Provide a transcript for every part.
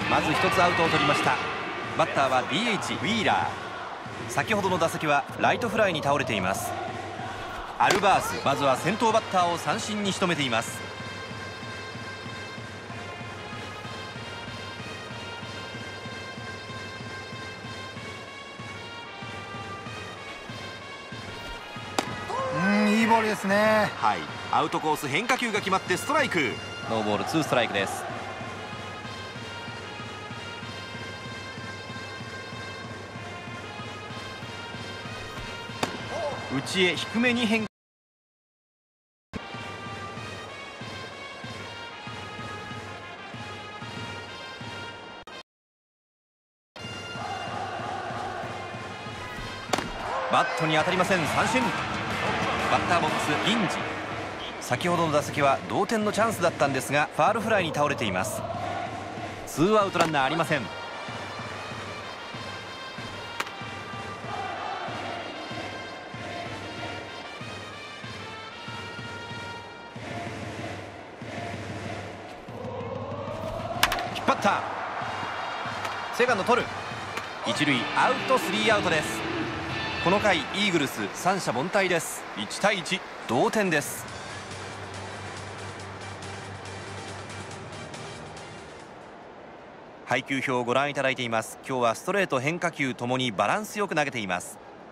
まず1つアウトを取りました。バッターは DH ウィーラー。先ほどの打席はライトフライに倒れています。アルバース、まずは先頭バッターを三振に仕留めています。 いいボールですね。 はい、アウトコース変化球が決まってストライク。ノーボール2ストライクです。内へ低めに変化。バットに当たりません。三振。バッターボックス銀次。先ほどの打席は同点のチャンスだったんですがファールフライに倒れています。ツーアウトランナーありません。引っ張った。セカンド取る。一塁アウト、スリーアウトです。この回イーグルス三者凡退です。1対1同点です。配球表をご覧いただいています。今日はストレート変化球ともにバランスよく投げています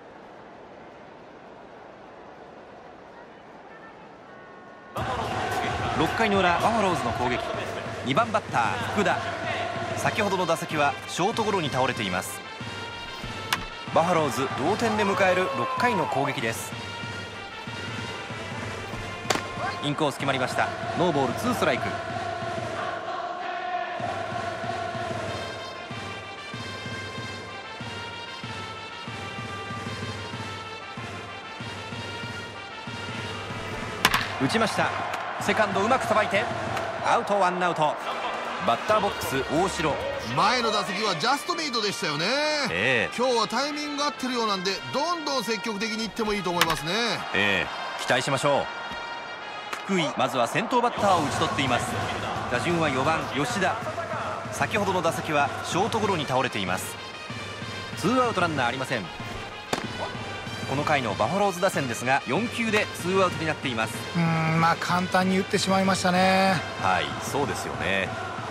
。6回の裏バファローズの攻撃。2番バッター福田。先ほどの打席はショートゴロに倒れています。バファローズ同点で迎える6回の攻撃です。インコース決まりました。ノーボール2ストライク。打ちました。セカンドうまくさばいてアウト、ワンアウト。バッターボックス大城。 前の打席はジャストミートでしたよね。今日はタイミングが合ってるようなんでどんどん積極的にいってもいいと思いますね。 期待しましょう。福井、まずは先頭バッターを打ち取っています。打順は4番吉田。先ほどの打席はショートゴロに倒れています。ツーアウトランナーありません。この回のバファローズ打線ですが4球でツーアウトになっています。 まあ簡単に打ってしまいましたね。 はい、そうですよね。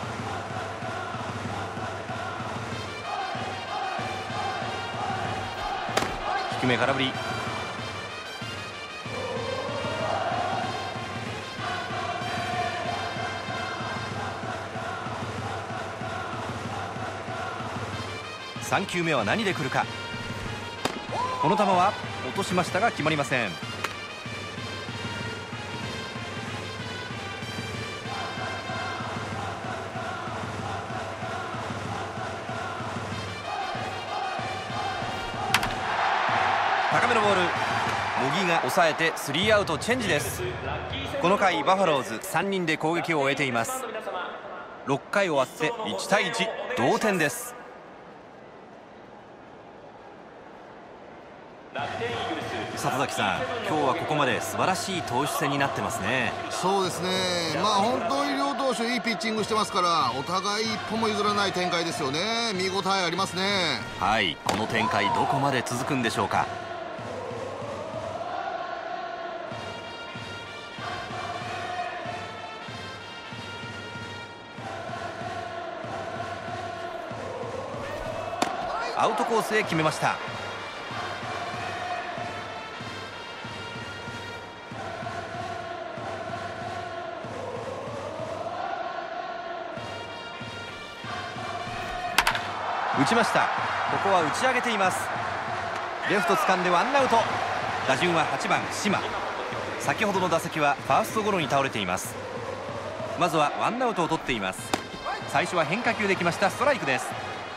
低め空振り。3球目は何で来るか。この球は落としましたが決まりません。高めのボール。茂木が抑えてスリーアウトチェンジです。この回バファローズ3人で攻撃を終えています。6回終わって1対1同点です。里崎さん、今日はここまで素晴らしい投手戦になってますね。 そうですね。本当に両投手いいピッチングしてますからお互い一歩も譲らない展開ですよね。見応えありますね。 はい、この展開どこまで続くんでしょうか。アウトコースへ決めました。打ちました。ここは打ち上げています。レフト掴んでワンアウト。打順は8番島。先ほどの打席はファーストゴロに倒れています。まずはワンアウトを取っています。最初は変化球できました。ストライクです。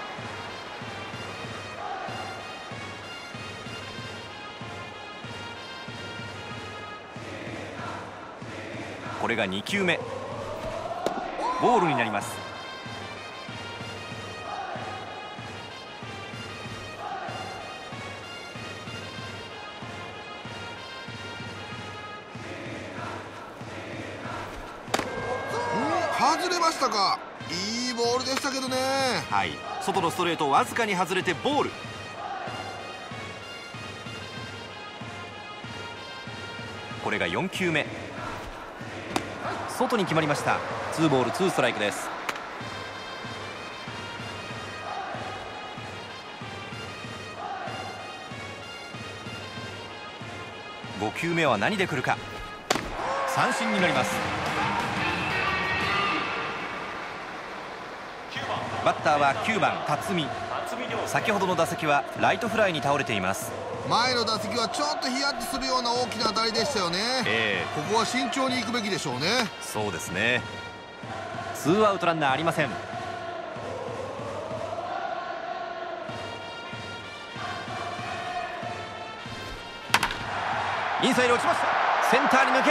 これが2球目。ボールになります。 外れましたか。いいボボールでしたけどね。 はい、外のストレートわずかに外れてボール。これが4球目、外に決まりました。2ボール2ストライクです。5球目は何で来るか。三振になります。バッターは9番辰巳。先ほどの打席はライトフライに倒れています。 前の打席はちょっとヒヤッとするような大きな当たりでしたよね。ここは慎重に行くべきでしょうね。 そうですね。2アウトランナーありません。インサイド落ちました。センターに抜ける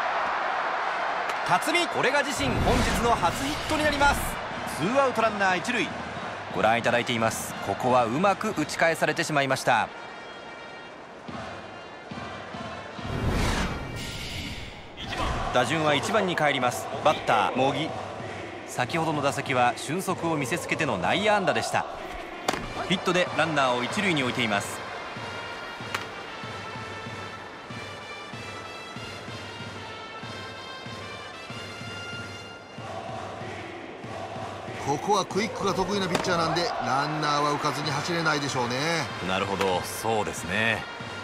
辰巳、これが自身本日の初ヒットになります。2アウトランナー1塁。ご覧いただいています。ここはうまく打ち返されてしまいました。打順は1番に帰ります。バッター茂木。先ほどの打席は俊足を見せつけての内野安打でした。ヒットでランナーを1塁に置いています。 ここはクイックが得意なピッチャーなんで、ランナーは浮かずに走れないでしょうね。 なるほど、そうですね。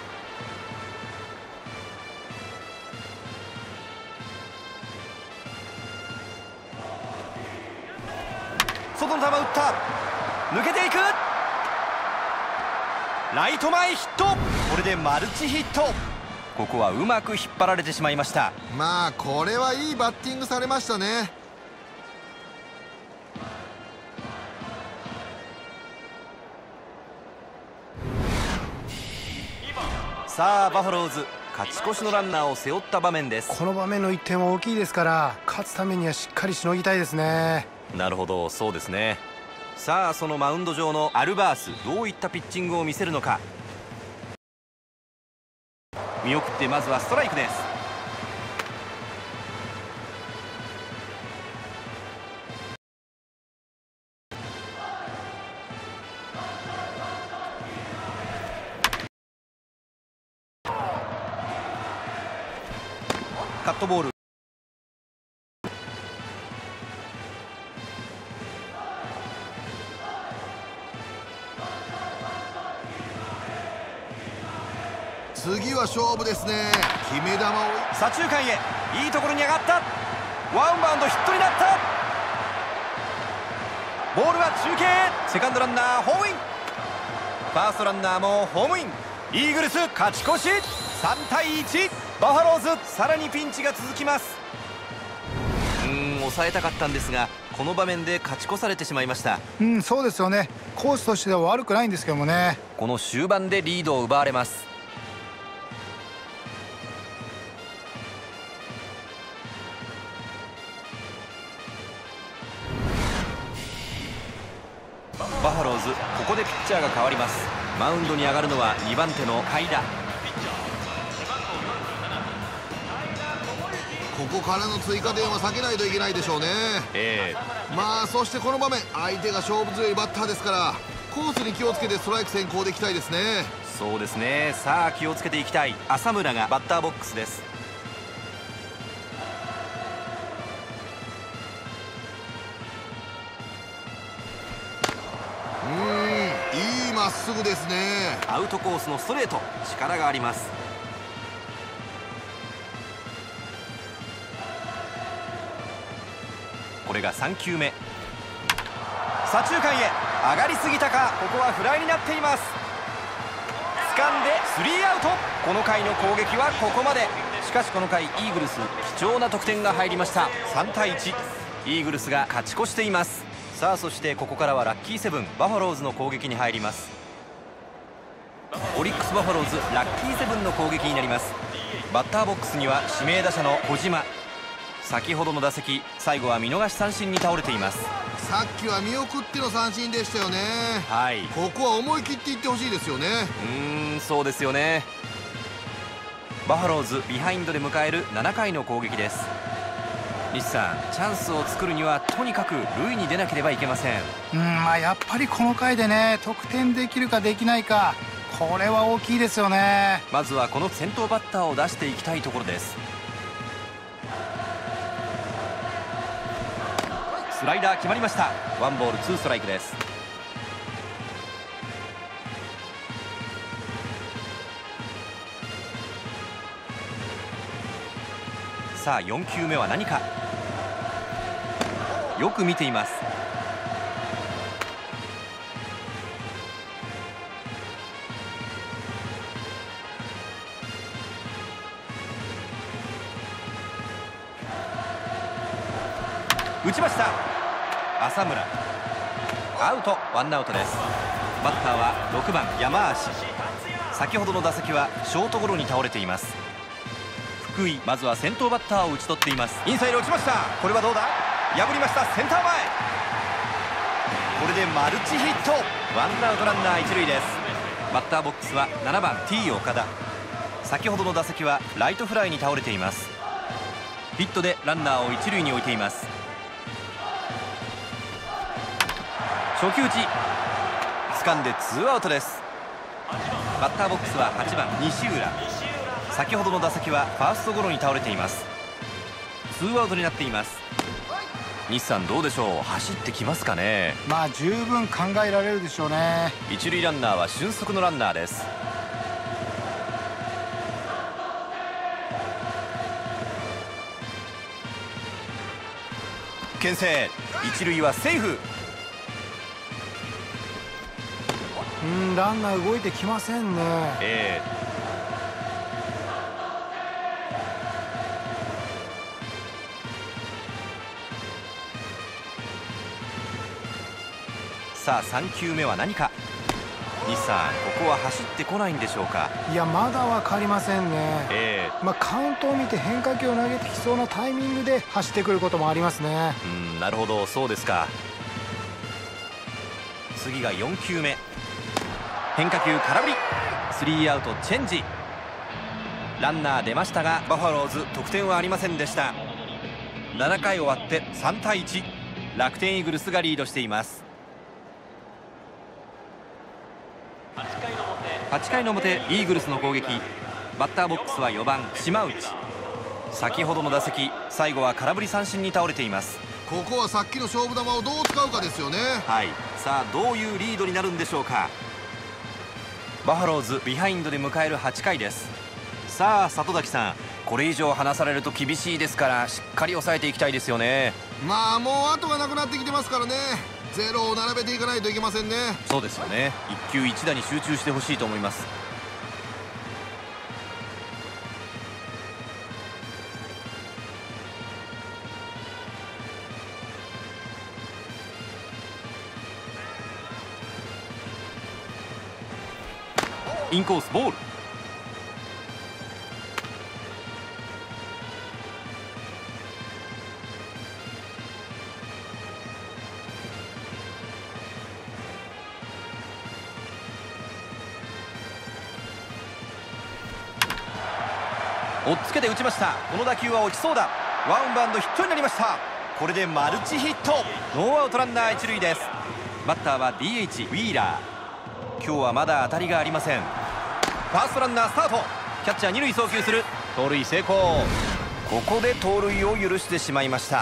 外の球打った。抜けていく。ライト前ヒット。これでマルチヒット。ここはうまく引っ張られてしまいました。 まあこれはいいバッティングされましたね。 さあバファローズ、勝ち越しのランナーを背負った場面です。 この場面の1点は大きいですから、勝つためにはしっかりしのぎたいですね。 なるほど、そうですね。さあそのマウンド上のアルバース、どういったピッチングを見せるのか。見送ってまずはストライクです。カットボール。 次は勝負ですね。決め球を左中間へ、いいところに上がった。ワンバウンドヒットになった。ボールは中継へ。セカンドランナーホームイン。ファーストランナーもホームイン。イーグルス勝ち越し。3対1。バファローズ、さらにピンチが続きます。抑えたかったんですが、この場面で勝ち越されてしまいました。 そうですよね。コースとしては悪くないんですけどもね。 この終盤でリードを奪われます。バファローズ、ここでピッチャーが変わります。マウンドに上がるのは2番手の海田。 ここからの追加点は避けないといけないでしょうね。まあそしてこの場面、相手が勝負強いバッターですから、コースに気をつけてストライク先行でいきたいですね。 そうですね。さあ気をつけていきたい。浅村がバッターボックスです。 いいまっすぐですね。 アウトコースのストレート、力があります。これが3球目。左中間へ上がりすぎたか。ここはフライになっています。掴んでスリーアウト。この回の攻撃はここまで。しかしこの回イーグルス、貴重な得点が入りました。3対1。イーグルスが勝ち越しています。さあそしてここからはラッキーセブンバファローズの攻撃に入ります。オリックスバファローズ、ラッキーセブンの攻撃になります。バッターボックスには指名打者の小島。先ほどの打席、最後は見逃し三振に倒れています。 さっきは見送っての三振でしたよね。 はい、 ここは思い切っていってほしいですよね。 そうですよね。バファローズビハインドで迎える7回の攻撃です。 西さん、チャンスを作るにはとにかく塁に出なければいけません。 まあやっぱりこの回でね、得点できるかできないか、これは大きいですよね。 まずはこの先頭バッターを出していきたいところです。スライダー決まりました。ワンボールツーストライクです。さあ4球目は何か。よく見ています。打ちました。浅村、アウト、ワンアウトです。バッターは6番山足。先ほどの打席はショートゴロに倒れています。福井、まずは先頭バッターを打ち取っています。インサイド打ちました。これはどうだ。破りました。センター前、これでマルチヒット。ワンアウトランナー一塁です。バッターボックスは7番 T 岡田。先ほどの打席はライトフライに倒れています。ヒットでランナーを一塁に置いています。初球打ち、掴んでツーアウトです。バッターボックスは8番西浦。先ほどの打席はファーストゴロに倒れています。ツーアウトになっています。西さん、どうでしょう。走ってきますかね。 まあ十分考えられるでしょうね。 一塁ランナーは俊足のランナーです。牽制、一塁はセーフ。 ランナー動いてきませんね。 さあ3球目は何か。西さん、ここは走ってこないんでしょうか。 いや、まだ分かりませんね。カウントを見て変化球を投げてきそうなタイミングで走ってくることもありますね。 なるほど、そうですか。次が4球目、変化球空振り。スリーアウトチェンジ。ランナー出ましたがバファローズ得点はありませんでした。7回終わって3対1、楽天イーグルスがリードしています。8回の表、イーグルスの攻撃。バッターボックスは4番島内。先ほどの打席、最後は空振り三振に倒れています。 ここはさっきの勝負球をどう使うかですよね。 はい、さあどういうリードになるんでしょうか。バファローズビハインドで迎える8回です。さあ里崎さん、これ以上離されると厳しいですから、しっかり抑えていきたいですよね。 まあもう後がなくなってきてますからね。ゼロを並べていかないといけませんね。 そうですよね。一球一打に集中してほしいと思います。インコースボール。追っつけて打ちました。この打球は落ちそうだ。ワンバウンドヒットになりました。これでマルチヒット。ノーアウトランナー一塁です。バッターは DH ウィーラー。今日はまだ当たりがありません。ファーストランナースタート。キャッチャー二塁送球する。盗塁成功。ここで盗塁を許してしまいました。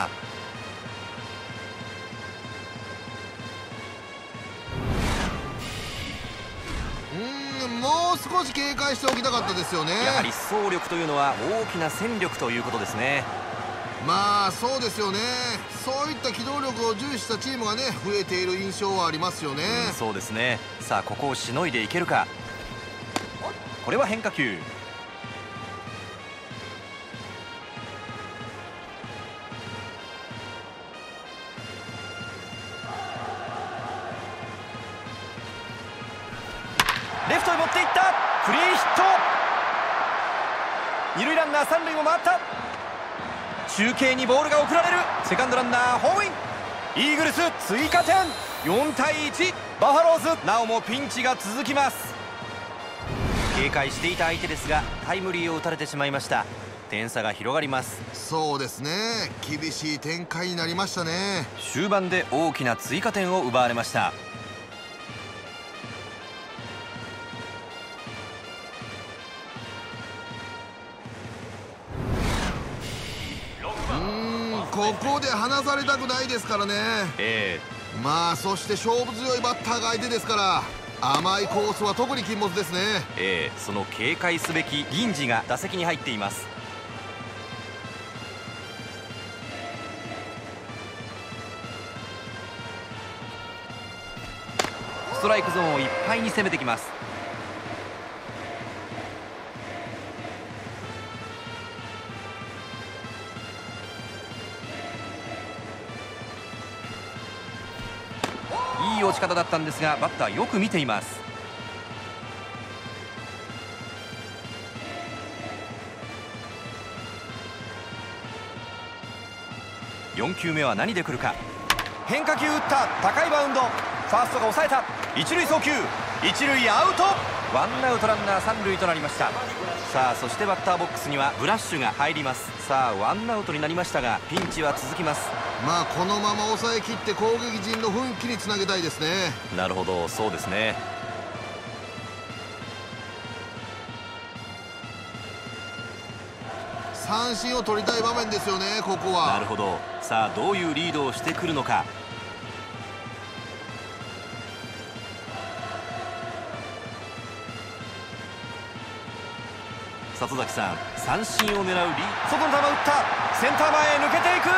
もう少し警戒しておきたかったですよね。 やはり走力というのは大きな戦力ということですね。 まあそうですよね。そういった機動力を重視したチームがね、増えている印象はありますよね。 そうですね。さあここをしのいでいけるか。これは変化球。レフトへ持っていった。フリーヒット。二塁ランナー三塁を回った。中継にボールが送られる。セカンドランナーホームイン。イーグルス追加点。4対1。バファローズなおもピンチが続きます。警戒していた相手ですがタイムリーを打たれてしまいました。 点差が広がります。 そうですね、厳しい展開になりましたね。 終盤で大きな追加点を奪われました。 ここで離されたくないですからね。まあそして勝負強いバッターが相手ですから、甘いコースは特に禁物ですね。 その警戒すべき銀次が打席に入っています。ストライクゾーンをいっぱいに攻めてきます。いい落ち方だったんですが、バッターよく見ています。4球目は何で来るか。変化球打った。高いバウンド。ファーストが抑えた。一塁送球。一塁アウト。ワンアウトランナー三塁となりました。さあそしてバッターボックスにはブラッシュが入ります。さあワンアウトになりましたが、ピンチは続きます。 まあこのまま抑えきって攻撃陣の奮起につなげたいですね。 なるほど、そうですね。 三振を取りたい場面ですよね、ここは。 なるほど。さあどういうリードをしてくるのか。里崎さん、三振を狙う外の球を打った。センター前へ抜けていく。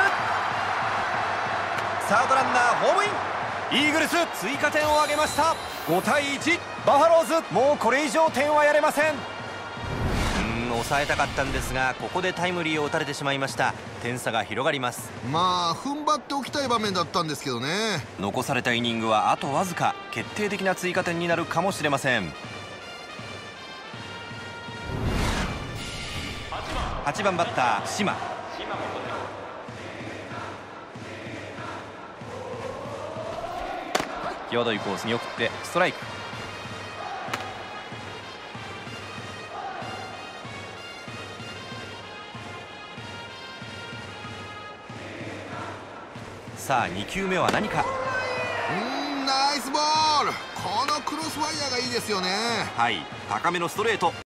サードランナーホームイン。イーグルス追加点を挙げました。5対1。バファローズ、もうこれ以上点はやれません。抑えたかったんですが、ここでタイムリーを打たれてしまいました。点差が広がります。 まあ踏ん張っておきたい場面だったんですけどね。 残されたイニングはあとわずか。決定的な追加点になるかもしれません。8番バッター島。際どいコースに送ってストライク。さあ2球目は何か。 ナイスボール。このクロスファイヤーがいいですよね。 はい、高めのストレート。